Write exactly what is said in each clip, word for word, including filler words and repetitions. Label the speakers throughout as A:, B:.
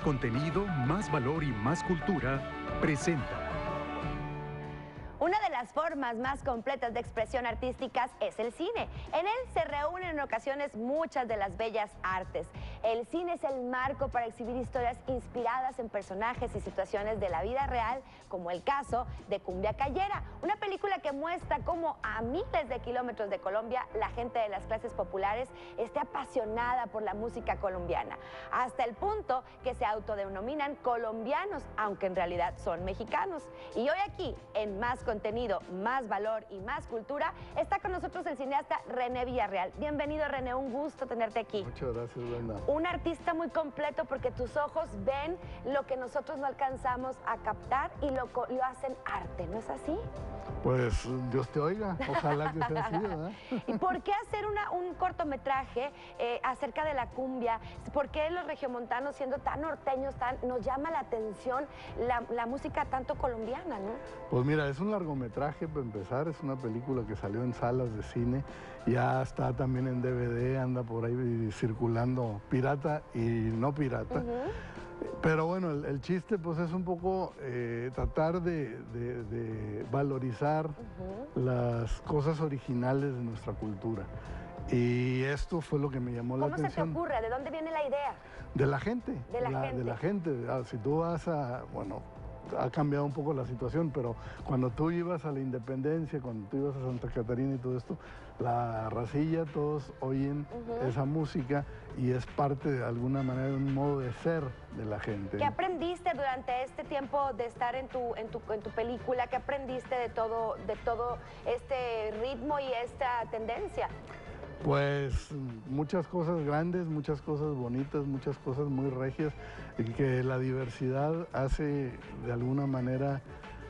A: contenido, más valor y más cultura presenta.
B: Una de las formas más completas de expresión artísticas es el cine. En él se reúnen en ocasiones muchas de las bellas artes. El cine es el marco para exhibir historias inspiradas en personajes y situaciones de la vida real, como el caso de Cumbia Kallera, una película que muestra cómo a miles de kilómetros de Colombia la gente de las clases populares esté apasionada por la música colombiana, hasta el punto que se autodenominan colombianos, aunque en realidad son mexicanos. Y hoy aquí, en Más Contenido, Más Valor y Más Cultura, está con nosotros el cineasta René Villarreal. Bienvenido, René, un gusto tenerte aquí.
C: Muchas gracias, Brenda.
B: Un artista muy completo porque tus ojos ven lo que nosotros no alcanzamos a captar y lo, lo hacen arte, ¿no es así?
C: Pues Dios te oiga, ojalá que sea así, ¿verdad?
B: ¿Y por qué hacer una, un cortometraje eh, acerca de la cumbia? ¿Por qué los regiomontanos, siendo tan norteños, tan, nos llama la atención la, la música tanto colombiana, ¿no?
C: Pues mira, es un largometraje para empezar, es una película que salió en salas de cine, ya está también en D V D, anda por ahí circulando pirata y no pirata. Uh-huh. Pero bueno, el, el chiste pues es un poco eh, tratar de, de, de valorizar uh-huh. las cosas originales de nuestra cultura. Y esto fue lo que me llamó la atención.
B: ¿Cómo se te ocurre? ¿De dónde viene la idea?
C: De la gente.
B: De la,
C: la
B: gente.
C: De la gente. Ah, si tú vas a, bueno, ha cambiado un poco la situación, pero cuando tú ibas a la Independencia, cuando tú ibas a Santa Catarina y todo esto, la racilla, todos oyen uh-huh. esa música y es parte de alguna manera de un modo de ser de la gente.
B: ¿Qué aprendiste durante este tiempo de estar en tu, en tu, en tu película? ¿Qué aprendiste de todo, de todo este ritmo y esta tendencia?
C: Pues muchas cosas grandes, muchas cosas bonitas, muchas cosas muy regias, y que la diversidad hace de alguna manera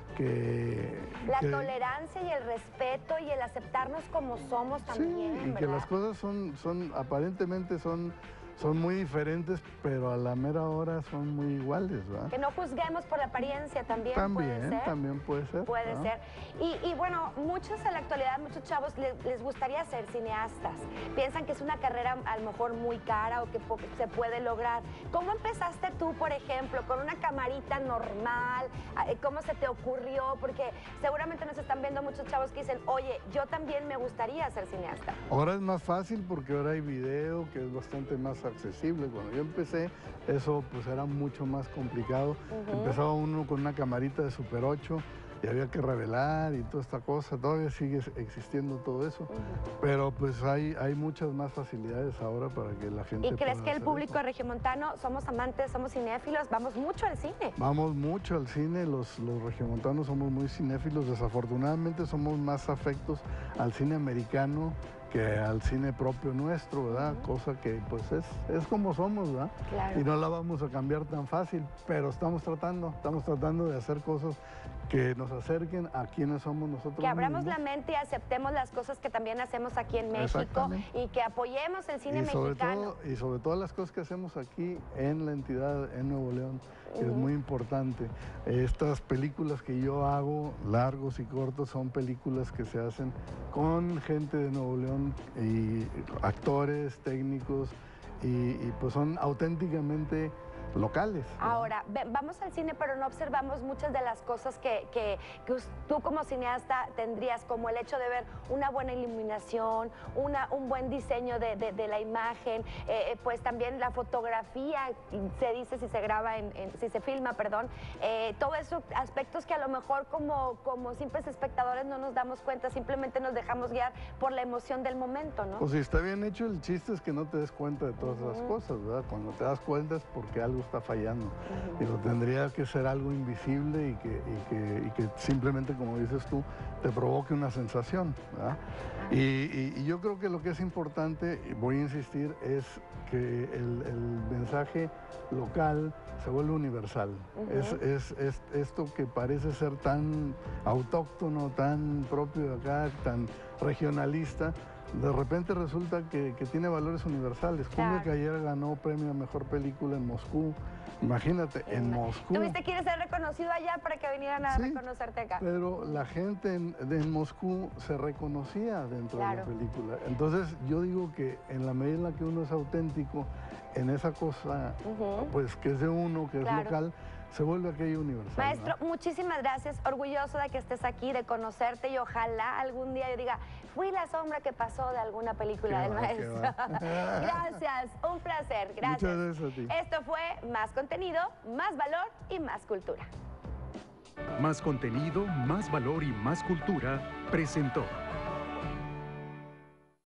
C: que...
B: La
C: que,
B: tolerancia y el respeto y el aceptarnos como somos también,
C: sí, y
B: ¿verdad?
C: que las cosas son, son aparentemente son... son muy diferentes, pero a la mera hora son muy iguales, ¿verdad?
B: Que no juzguemos por la apariencia también,
C: también
B: puede ser.
C: También puede ser.
B: Puede
C: ¿no?
B: ser. Y, y bueno, muchos en la actualidad, muchos chavos les, les gustaría ser cineastas. Piensan que es una carrera a lo mejor muy cara o que se puede lograr. ¿Cómo empezaste tú, por ejemplo, con una camarita normal? ¿Cómo se te ocurrió? Porque seguramente nos están viendo muchos chavos que dicen, oye, yo también me gustaría ser cineasta.
C: Ahora es más fácil porque ahora hay video que es bastante más accesible. Cuando yo empecé, eso pues era mucho más complicado. Uh-huh. Empezaba uno con una camarita de Super ocho y había que revelar y toda esta cosa. Todavía sigue existiendo todo eso, uh-huh. pero pues hay, hay muchas más facilidades ahora para que la gente
B: ¿Y crees que el público
C: eso.
B: regiomontano, somos amantes, somos cinéfilos, vamos mucho al cine?
C: Vamos mucho al cine, los, los regiomontanos somos muy cinéfilos. Desafortunadamente somos más afectos al cine americano que al cine propio nuestro, ¿verdad? Uh-huh. Cosa que pues es, es como somos, ¿verdad?
B: Claro.
C: Y no la vamos a cambiar tan fácil, pero estamos tratando, estamos tratando de hacer cosas que nos acerquen a quienes somos nosotros
B: Que abramos
C: mismos.
B: la mente y aceptemos las cosas que también hacemos aquí en México y que apoyemos el cine
C: y sobre
B: mexicano.
C: Todo, y sobre todo las cosas que hacemos aquí en la entidad, en Nuevo León, que uh-huh. es muy importante. Estas películas que yo hago, largos y cortos, son películas que se hacen con gente de Nuevo León y actores, técnicos, y, y pues son auténticamente locales.
B: Ahora, vamos al cine, pero no observamos muchas de las cosas que, que, que tú como cineasta tendrías, como el hecho de ver una buena iluminación, una, un buen diseño de, de, de la imagen, eh, pues también la fotografía, se dice si se graba, en, en, si se filma, perdón, eh, todo eso, aspectos que a lo mejor como, como simples espectadores no nos damos cuenta, simplemente nos dejamos guiar por la emoción del momento, ¿no?
C: Pues si está bien hecho, el chiste es que no te des cuenta de todas uh-huh. esas cosas, ¿verdad? Cuando te das cuenta es porque algo está fallando. Uh-huh. Y lo tendría que ser algo invisible y que, y, que, y que simplemente, como dices tú, te provoque una sensación, ¿verdad? Uh-huh. y, y, y yo creo que lo que es importante, y voy a insistir, es que el, el mensaje local se vuelve universal. Uh-huh. es, es, es esto que parece ser tan autóctono, tan propio de acá, tan regionalista, de repente resulta que, que tiene valores universales. Cumbia
B: Claro.
C: que ayer ganó premio a Mejor Película en Moscú. Imagínate, en Moscú.
B: ¿Tuviste que ir a ser reconocido allá para que vinieran a
C: Sí,
B: reconocerte acá?
C: pero la gente en, de- en Moscú se reconocía dentro
B: Claro.
C: de la película. Entonces yo digo que en la medida en la que uno es auténtico en esa cosa,
B: Ujú.
C: pues que es de uno, que es
B: Claro.
C: local, se vuelve aquello universal.
B: Maestro,
C: ¿no?
B: muchísimas gracias. Orgulloso de que estés aquí, de conocerte y ojalá algún día yo diga, fui la sombra que pasó de alguna película
C: Qué
B: del
C: va, qué
B: maestro.
C: va.
B: Gracias, un placer. Gracias.
C: Muchas gracias a ti.
B: Esto fue Más Contenido, Más Valor y Más Cultura.
A: Más contenido, más valor y más cultura presentó.